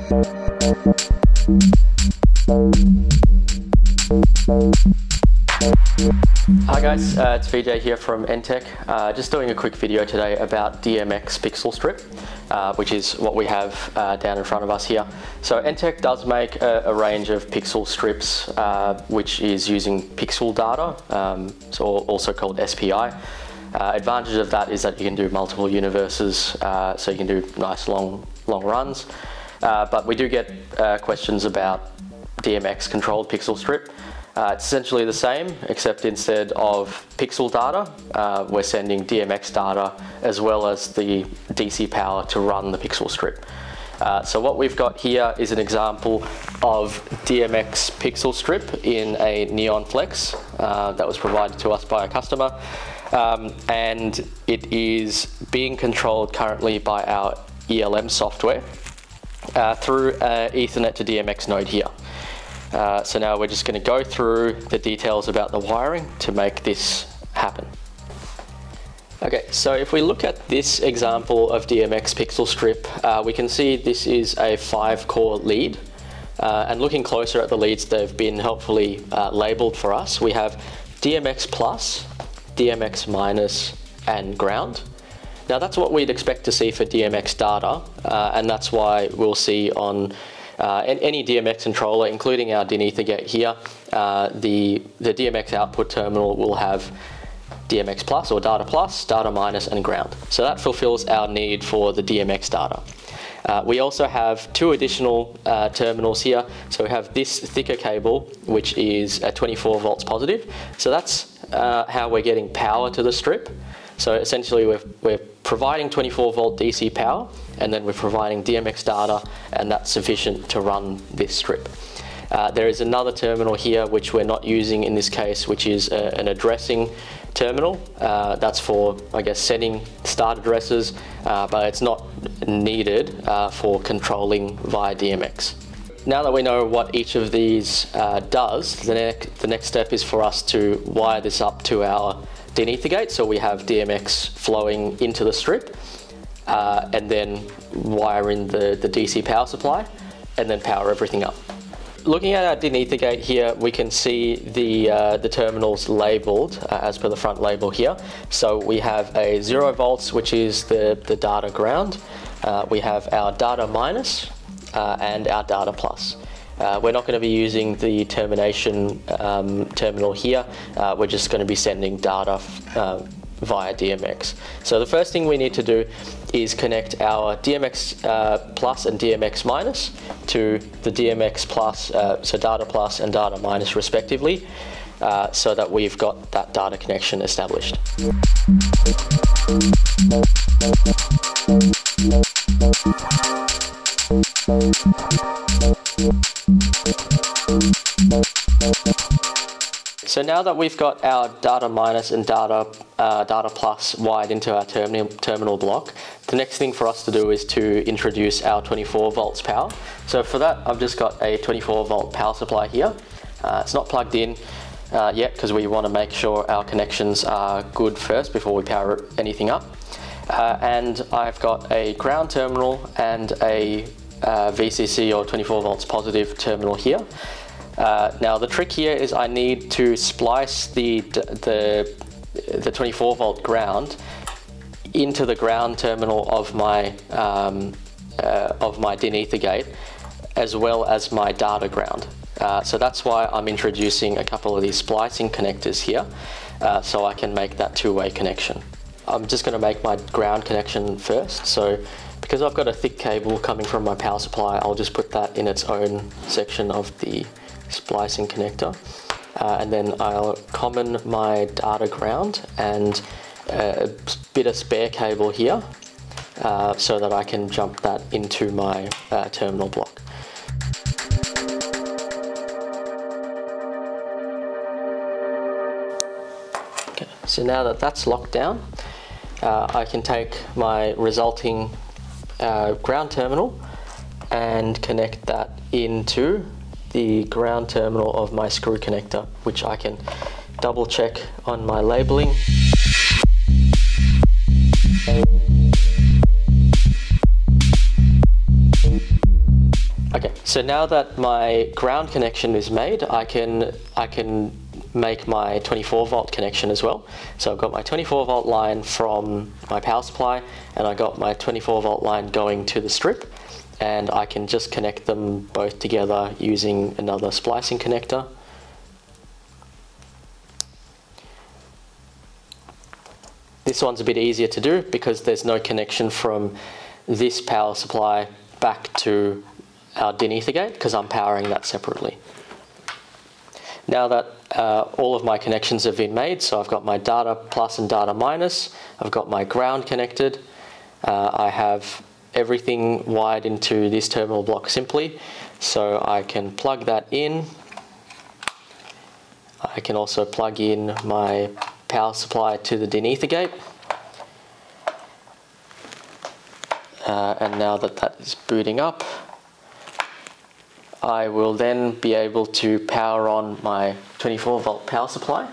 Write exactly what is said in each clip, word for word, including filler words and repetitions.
Hi guys, uh, it's V J here from ENTTEC. Uh, just doing a quick video today about D M X Pixel Strip, uh, which is what we have uh, down in front of us here. So ENTTEC does make a, a range of pixel strips, uh, which is using pixel data, um, so also called S P I. Uh, advantage of that is that you can do multiple universes, uh, so you can do nice long, long runs. Uh, but we do get uh, questions about D M X controlled pixel strip. Uh, it's essentially the same, except instead of pixel data, uh, we're sending D M X data as well as the D C power to run the pixel strip. Uh, so what we've got here is an example of D M X pixel strip in a Neon Flex uh, that was provided to us by a customer. Um, and it is being controlled currently by our E L M software uh, through an Ethernet to D M X node here. Uh, so now we're just going to go through the details about the wiring to make this happen. Okay, so if we look at this example of D M X pixel strip, uh, we can see this is a five core lead. Uh, and looking closer at the leads, they've been helpfully uh, labeled for us. We have D M X plus, D M X minus, and ground. Now that's what we'd expect to see for D M X data, uh, and that's why we'll see on Uh, any D M X controller, including our D I N Ethergate here, uh, the, the D M X output terminal will have D M X plus or data plus, data minus, and ground. So that fulfills our need for the D M X data. Uh, we also have two additional uh, terminals here. So we have this thicker cable, which is a twenty-four volts positive. So that's uh, how we're getting power to the strip. So essentially we're, we're providing twenty-four volt D C power, and then we're providing D M X data, and that's sufficient to run this strip. Uh, there is another terminal here which we're not using in this case, which is a, an addressing terminal. Uh, that's for, I guess, sending start addresses, uh, but it's not needed uh, for controlling via D M X. Now that we know what each of these uh, does, the, ne the next step is for us to wire this up to our D I N Ethergate, so we have D M X flowing into the strip, uh, and then wire in the, the D C power supply, and then power everything up. Looking at our D I N Ethergate here, we can see the, uh, the terminals labeled uh, as per the front label here. So we have a zero volts, which is the, the data ground. Uh, we have our data minus uh, and our data plus. Uh, we're not going to be using the termination um, terminal here. Uh, we're just going to be sending data uh, via D M X. So the first thing we need to do is connect our D M X uh, plus and D M X minus to the D M X plus, uh, so data plus and data minus respectively, uh, so that we've got that data connection established. So now that we've got our data minus and data, uh, data plus wired into our terminal, terminal block, the next thing for us to do is to introduce our twenty-four volts power. So for that, I've just got a twenty-four volt power supply here. Uh, it's not plugged in uh, yet because we want to make sure our connections are good first before we power anything up. Uh, and I've got a ground terminal and a uh, V C C or twenty-four volts positive terminal here. Uh, now the trick here is I need to splice the, the, the twenty-four volt ground into the ground terminal of my, um, uh, of my D I N Ethergate, as well as my data ground. Uh, so that's why I'm introducing a couple of these splicing connectors here, uh, so I can make that two-way connection. I'm just going to make my ground connection first. So because I've got a thick cable coming from my power supply, I'll just put that in its own section of the splicing connector, uh, and then I'll common my data ground and a bit of spare cable here, uh, so that I can jump that into my uh, terminal block. Okay, so now that that's locked down, uh, I can take my resulting uh, ground terminal and connect that into the ground terminal of my screw connector, which I can double check on my labeling. Okay, so now that my ground connection is made, I can I can make my twenty-four volt connection as well. So I've got my twenty-four volt line from my power supply, and I got my twenty-four volt line going to the strip, and I can just connect them both together using another splicing connector. This one's a bit easier to do because there's no connection from this power supply back to our D I N Ethergate, because I'm powering that separately. Now that uh, all of my connections have been made, so I've got my data plus and data minus, I've got my ground connected, uh, I have everything wired into this terminal block simply, so I can plug that in. I can also plug in my power supply to the D I N Ethergate. Uh, and now that that is booting up, I will then be able to power on my twenty-four volt power supply.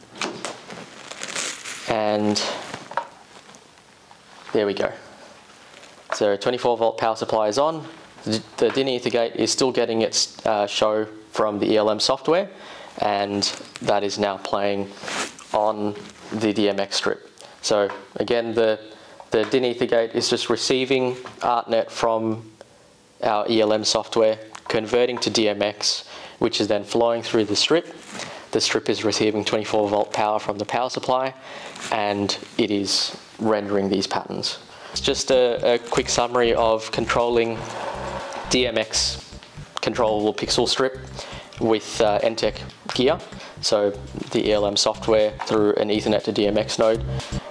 And there we go. So twenty-four volt power supply is on. The D I N Ethergate is still getting its uh, show from the E L M software, and that is now playing on the D M X strip. So again, the, the D I N Ethergate is just receiving ArtNet from our E L M software, converting to D M X, which is then flowing through the strip. The strip is receiving twenty-four volt power from the power supply, and it is rendering these patterns. It's just a, a quick summary of controlling D M X controllable pixel strip with uh, ENTTEC gear. So the E L M software through an Ethernet to D M X node.